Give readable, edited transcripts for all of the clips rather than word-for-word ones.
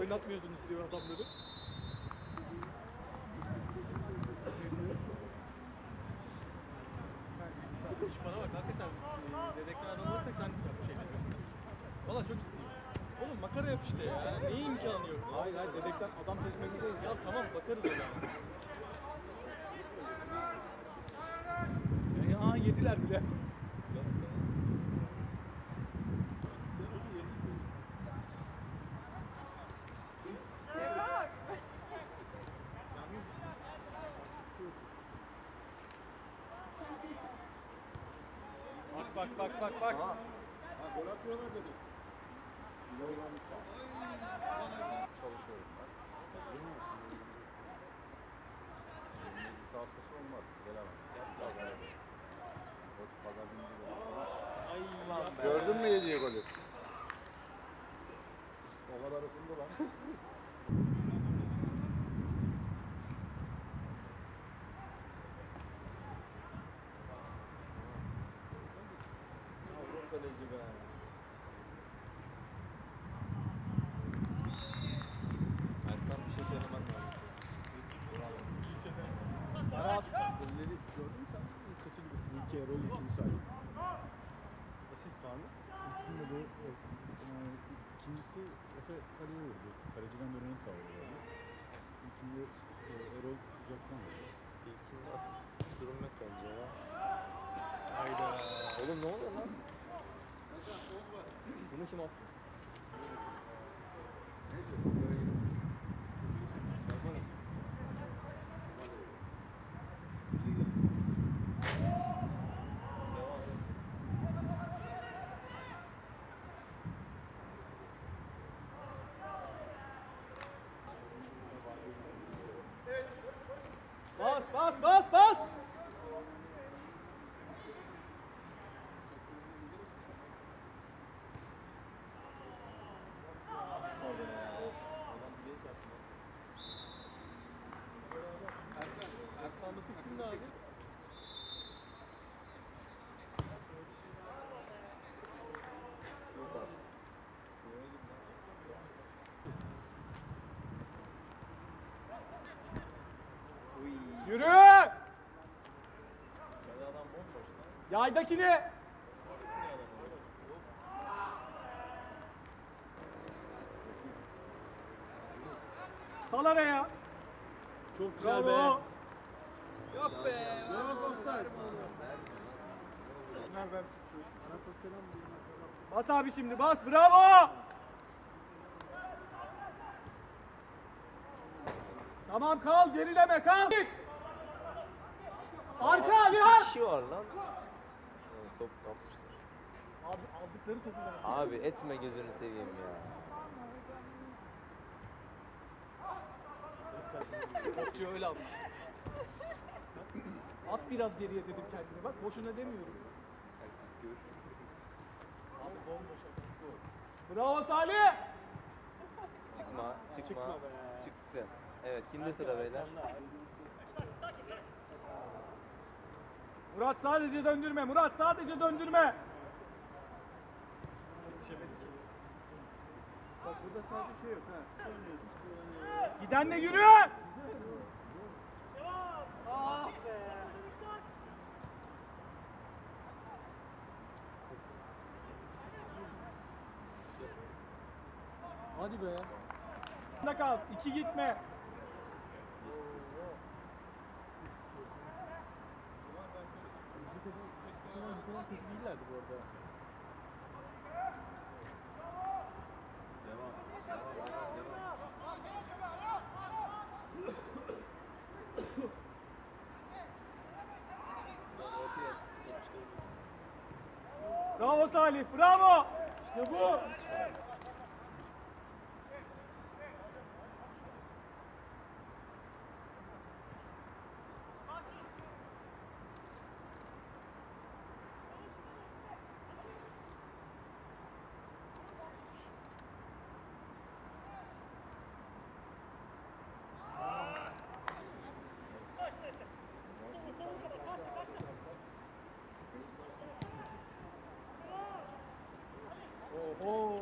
oynatmıyorsunuz diyor adamları. İş bana bak hakikaten dedekten adam olursak sen yap şeyleri. Valla çok ciddiyim. Oğlum makara yap işte ya. Neye imkanı yok? Hayır dedekten adam seçmemize ya tamam bakarız ona. Ya yediler bile. Bak. Ha, gol atıyorlar dedi. Çalışıyorum ben. Bir saat sonra olmaz. Gelemem. Hoş pazar günü. Gördün mü yediği golü? O kadar ısındı lan. Kaleci be. Erkan bir şey söylemem lazım. Golleri gördün mü sen? İlk Erol, ikinci Salih. Asist var mı? İkisinde de ikincisi Efe kaleye vurdu. Kaleciden dönenin tavrı vardı. İlkinde Erol uzaktan vurdu. İlkinde asist durum yok bence ya. Hayda. Oğlum ne oluyor lan? Bunu kim attı? Bas! Erkan 9 kimdi abi? Yürü! Yaydakini! Sal araya! Çok güzel Bravo. be! Yok be! Yok offside. Nereden çıktı? Bas abi şimdi bas! Bravo! Tamam kal gerileme kal! Arka Ali İki ha! kişi var lan. Top kapmışlar. Abi aldıkları topu ver. Abi etme gözünü seveyim ya. Topçu öyle almış. At biraz geriye dedim kendine bak boşuna demiyorum. Abi bomboş at. Bravo Salih! Çıkma. Çıkma be. Çıktı. Evet kimde sıra beyler? Murat sadece döndürme. Murat sadece döndürme. Yetişemedi ki. Bak burada sadece şey yok ha. Gidenle yürü. Hadi be. Ne kal? 2 gitme. Bu kadar kötü değillerdi bu arada. Bravo Salih, bravo! İşte bu! Oho!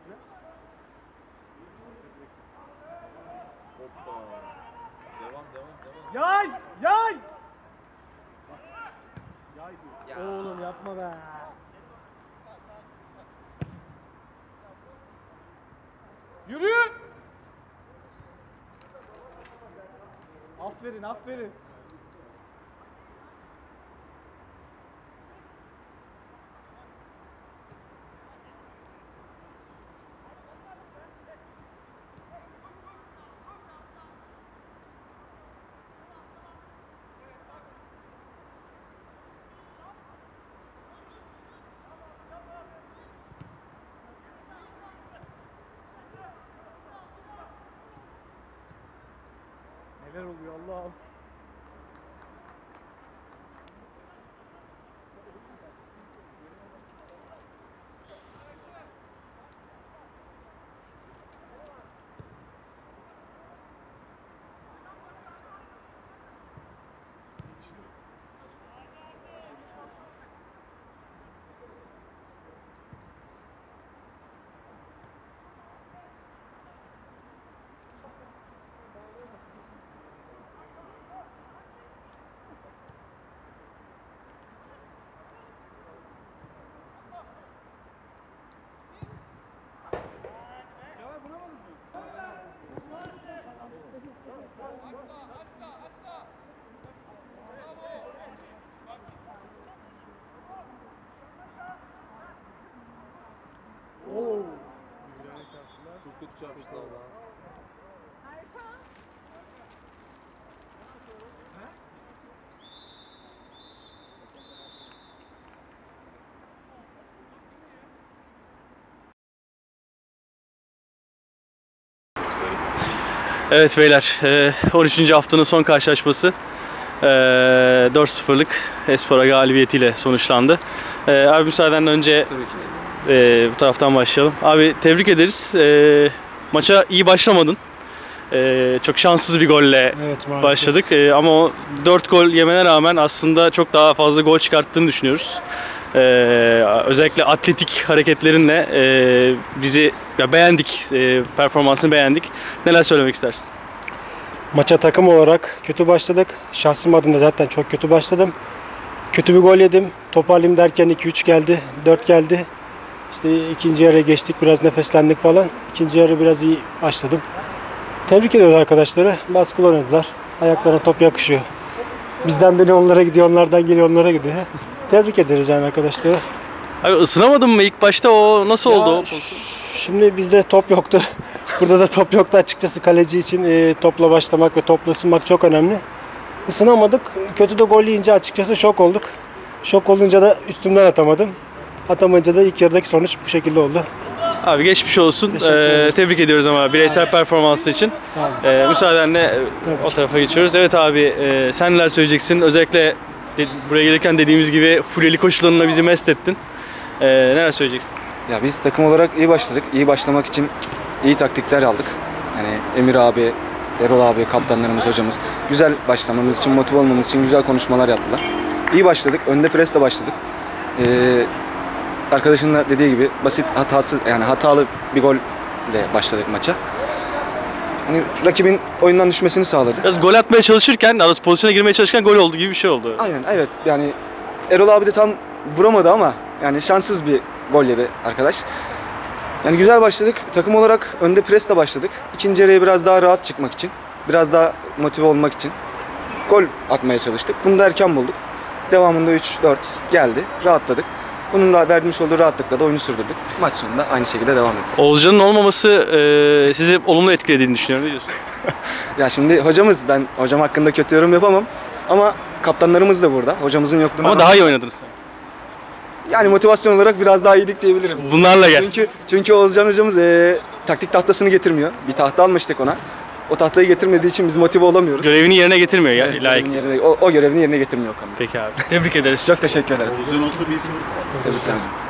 size. Hoppa. Devam. Yay! Yay! Yay diyor. Ya. Oğlum yapma be. Yürü! Aferin, aferin. Neler oluyor Allah'ım. Oo. Çok kötü çarpıştılar lan. Evet beyler, 13. haftanın son karşılaşması 4-0'lık Espora galibiyetiyle sonuçlandı. Abi müsaadenle önce Tabii ki. bu taraftan başlayalım. Abi tebrik ederiz. Maça iyi başlamadın. Çok şanssız bir golle Evet, maalesef. başladık. Ama o 4 gol yemene rağmen aslında çok daha fazla gol çıkarttığını düşünüyoruz. Özellikle atletik hareketlerinle bizi beğendik, performansını beğendik. Neler söylemek istersin? Maça takım olarak kötü başladık. Şahsım adına zaten çok kötü başladım. Kötü bir gol yedim. Toparlayayım derken 2-3 geldi, 4 geldi. İşte ikinci yarıya geçtik, biraz nefeslendik falan. İkinci yarı biraz iyi başladım. Tebrik ediyoruz arkadaşları. Baskılı oynadılar. Ayaklarına top yakışıyor. Bizden biri onlara gidiyor, onlardan geliyor onlara gidiyor. Tebrik ederiz yani arkadaşları. Abi ısınamadın mı ilk başta? O nasıl oldu? O Şimdi bizde top yoktu. Burada da top yoktu açıkçası. Kaleci için topla başlamak ve topla ısınmak çok önemli. Isınamadık. Kötü de gol yiyince açıkçası şok olduk. Şok olunca da üstümden atamadım. Atamayınca da ilk yarıdaki sonuç bu şekilde oldu. Abi geçmiş olsun. Teşekkür ederiz. Tebrik ediyoruz ama bireysel performansı için. Sağ olun. Müsaadenle Tabii o ki. tarafa geçiyoruz. Evet abi, sen neler söyleyeceksin? Özellikle buraya gelirken dediğimiz gibi fulyeli koşularınla bizi mest ettin. Neler söyleyeceksin? Ya biz takım olarak iyi başladık. İyi başlamak için iyi taktikler aldık. Yani Emir abi, Erol abi, kaptanlarımız, hocamız güzel başlamamız için, motive olmamız için güzel konuşmalar yaptılar. İyi başladık. Önde presle başladık. Arkadaşın da dediği gibi basit, hatasız yani hatalı bir golle başladık maça. Hani rakibin oyundan düşmesini sağladı. Biraz gol atmaya çalışırken, daha doğrusu pozisyona girmeye çalışırken gol oldu gibi bir şey oldu. Aynen, evet. Yani Erol abi de tam vuramadı ama yani şanssız bir gol yedi arkadaş. Yani güzel başladık. Takım olarak önde presle başladık. İkinci yarıya biraz daha rahat çıkmak için, biraz daha motive olmak için gol atmaya çalıştık. Bunu da erken bulduk. Devamında 3-4 geldi. Rahatladık. Bunun da vermiş olduğu rahatlıkla da oyunu sürdürdük. Maç sonunda aynı şekilde devam etti. Oğuzcan'ın olmaması sizi olumlu etkilediğini düşünüyorum. Ne diyorsun? Ya şimdi hocamız, ben hocam hakkında kötü yorum yapamam. Ama kaptanlarımız da burada. Hocamızın yokluğunda. Ama daha iyi oynadınız. Yani motivasyon olarak biraz daha iyiydik diyebilirim. Bunlarla gel. Çünkü Oğuzcan hocamız taktik tahtasını getirmiyor. Bir tahta almıştık ona. O tahtayı getirmediği için biz motive olamıyoruz. Görevini yerine getirmiyor ya, Evet, layık. o görevini yerine getirmiyor Okan Bey. Peki abi. Tebrik ederiz. Çok teşekkür ederim. Oğuzhan olsa 1-0. Tebrikler.